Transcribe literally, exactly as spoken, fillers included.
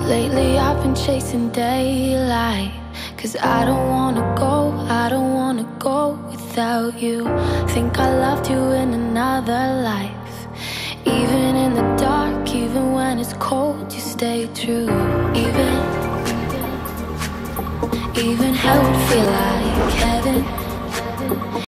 Lately I've been chasing daylight, 'cause I don't wanna go, I don't wanna go without you. Think I loved you in another life. Even in the dark, even when it's cold, you stay true. Even, even hell would feel like heaven.